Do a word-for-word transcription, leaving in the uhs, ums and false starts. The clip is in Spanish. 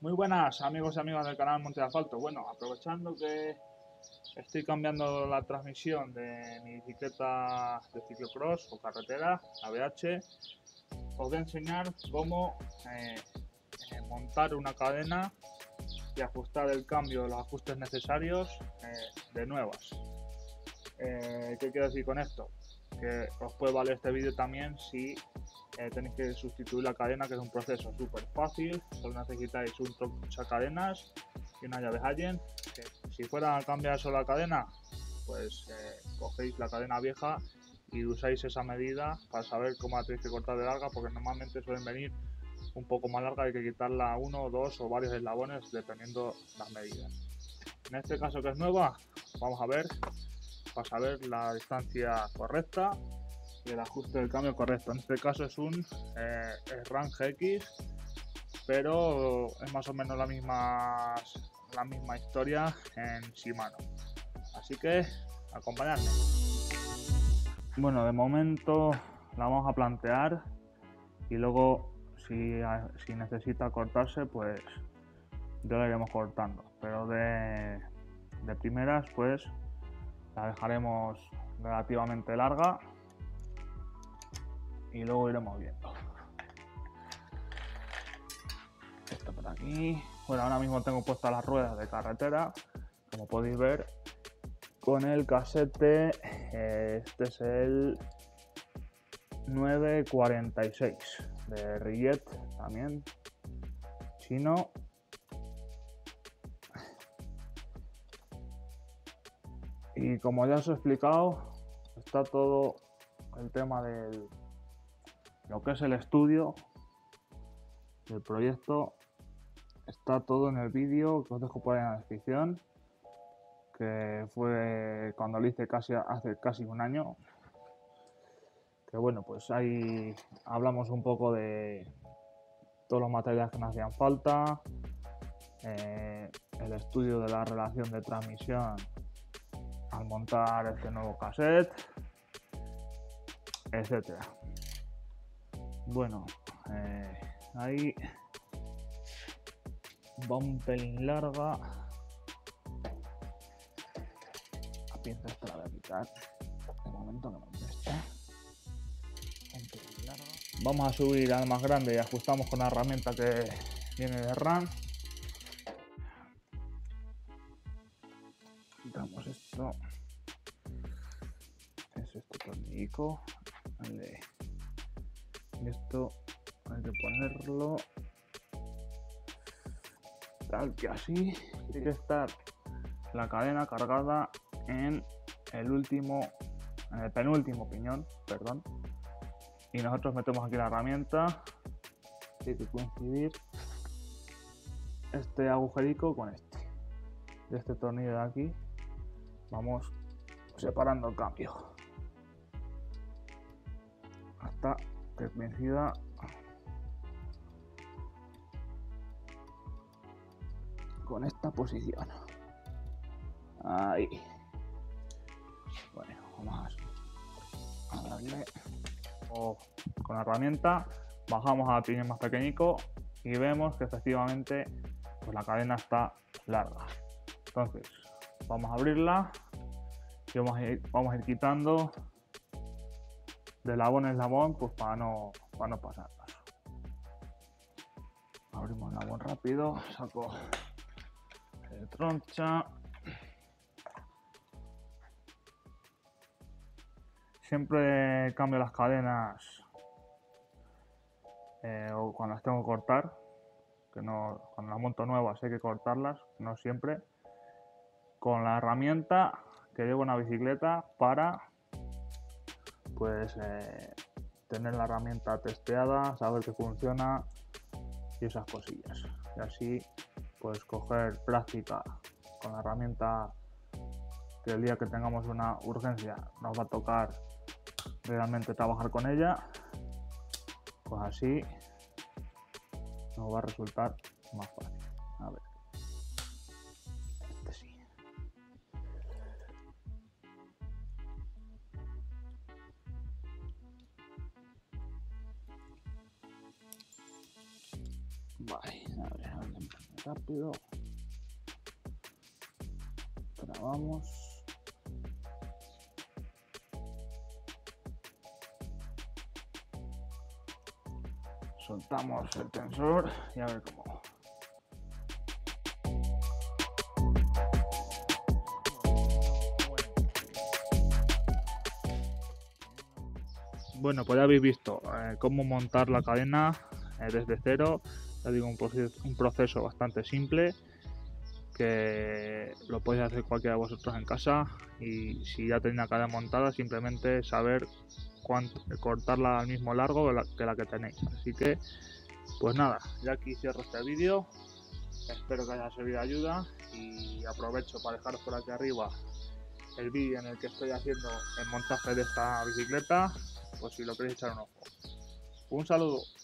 Muy buenas amigos y amigas del canal Monte de Asfalto. Bueno, aprovechando que estoy cambiando la transmisión de mi bicicleta de ciclocross o carretera, la B H, os voy a enseñar cómo eh, eh, montar una cadena y ajustar el cambio, los ajustes necesarios eh, de nuevas. Eh, ¿Qué quiero decir con esto? Que os puede valer este vídeo también si eh, tenéis que sustituir la cadena, que es un proceso súper fácil. Solo necesitáis un trochacadenas y una llave Allen. Que si fuera a cambiar solo la cadena, pues eh, cogéis la cadena vieja y usáis esa medida para saber cómo la tenéis que cortar de larga, porque normalmente suelen venir un poco más larga, hay que quitarla uno, dos o varios eslabones dependiendo las medidas. En este caso, que es nueva, vamos a ver para saber la distancia correcta y el ajuste del cambio correcto. En este caso es un eh, SRAM G X, pero es más o menos la misma, la misma historia en Shimano. Así que acompañadme. Bueno, de momento la vamos a plantear y luego si, si necesita cortarse, pues ya la iremos cortando. Pero de, de primeras, pues la dejaremos relativamente larga y luego iremos viendo. Esto por aquí. Bueno, ahora mismo tengo puestas las ruedas de carretera, como podéis ver, con el casete. Este es el nueve cuarenta y seis de Rillet, también chino. Y como ya os he explicado, está todo el tema de lo que es el estudio del proyecto, está todo en el vídeo que os dejo por ahí en la descripción, que fue cuando lo hice casi hace casi un año. Que bueno, pues ahí hablamos un poco de todos los materiales que nos hacían falta, eh, el estudio de la relación de transmisión al montar este nuevo cassette, etcétera. Bueno, eh, ahí va un pelín larga. La pinza esta la voy a quitar de momento, que no me molesta. Un pelín larga. Vamos a subir al más grande y ajustamos con la herramienta que viene de RAM. Quitamos esto. Es este tornillico. Vale. Y esto hay que ponerlo tal que así. Tiene que estar la cadena cargada en el último, en el penúltimo piñón, perdón. Y nosotros metemos aquí la herramienta. Tiene que coincidir este agujerico con este. De este tornillo de aquí vamos separando el cambio hasta que coincida con esta posición. Ahí. Bueno, vamos a darle o con la herramienta, bajamos al piñón más pequeñico y vemos que efectivamente pues la cadena está larga. Entonces vamos a abrirla y vamos a ir, vamos a ir quitando de eslabón en eslabón, pues para no, para no pasarnos. Abrimos el eslabón rápido, saco el troncha. Siempre cambio las cadenas eh, o cuando las tengo que cortar, que no, cuando las monto nuevas hay que cortarlas, no siempre, con la herramienta que llevo en la bicicleta para pues eh, tener la herramienta testeada, saber que funciona y esas cosillas. Y así pues coger práctica con la herramienta, que el día que tengamos una urgencia nos va a tocar realmente trabajar con ella, pues así nos va a resultar más fácil. A ver, este sí. Vale, a ver, a ver, rápido. Grabamos. Soltamos el tensor y a ver cómo. Bueno, pues ya habéis visto eh, cómo montar la cadena eh, desde cero. Ya digo, un proceso, un proceso bastante simple que lo podéis hacer cualquiera de vosotros en casa, y si ya tenéis la cadena montada, simplemente saber cuánto, cortarla al mismo largo que la, que la que tenéis. Así que, pues nada, ya aquí cierro este vídeo. Espero que haya servido de ayuda y aprovecho para dejaros por aquí arriba el vídeo en el que estoy haciendo el montaje de esta bicicleta, pues si lo queréis echar un ojo. Un saludo.